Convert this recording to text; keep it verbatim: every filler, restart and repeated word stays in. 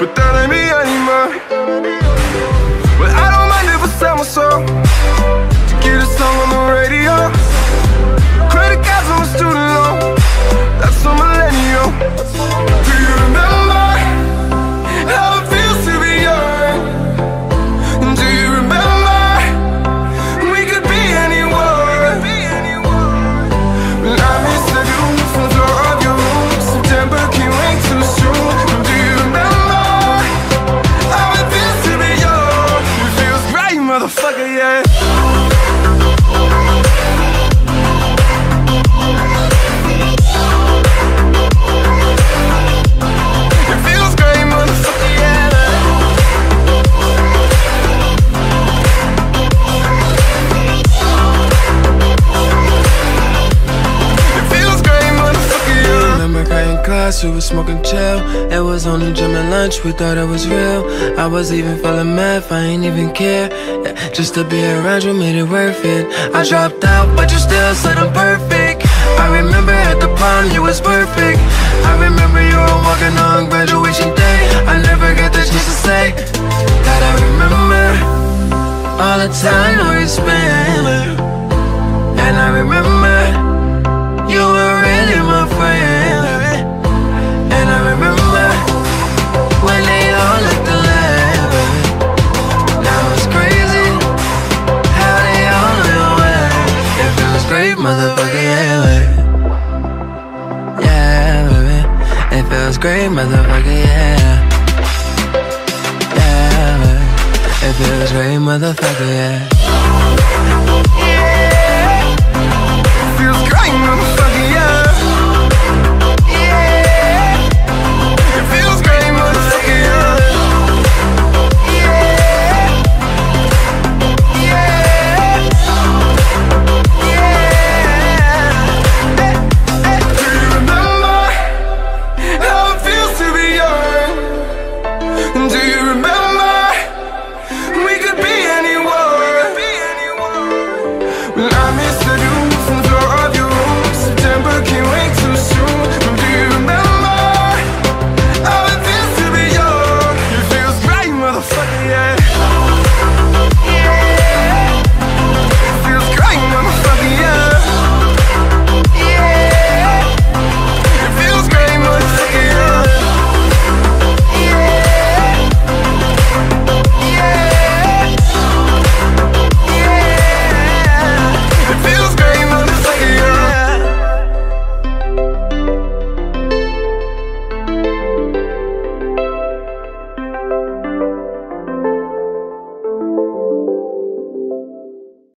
but that ain't me anymore. But I don't mind if I sell my soul to get a song on the radio. Credit cards on my student loan, that's a millennial. Do you remember how it feels to be young? Do you remember we could be anyone? I miss the view from the floor of your room. September can't wait too soon. Do you remember how it feels to be young? It feels great, motherfucker, yeah. We was smoking chill. It was only gym and lunch, we thought it was real. I was even feeling math, I ain't even care. Yeah, just to be around you made it worth it. I dropped out, but you still said I'm perfect. I remember at the prom you was perfect. I remember you were walking on graduation day. I never got the chance to say that I remember all the time we spent. And I remember you were really my friend. And I remember when they all looked alike. Now it's crazy how they all went away. It feels great, motherfucker, yeah, baby. Yeah, baby. It feels great, motherfucker, yeah. Yeah, baby. It feels great, motherfucker, yeah. Yeah. It feels great, motherfucker, yeah.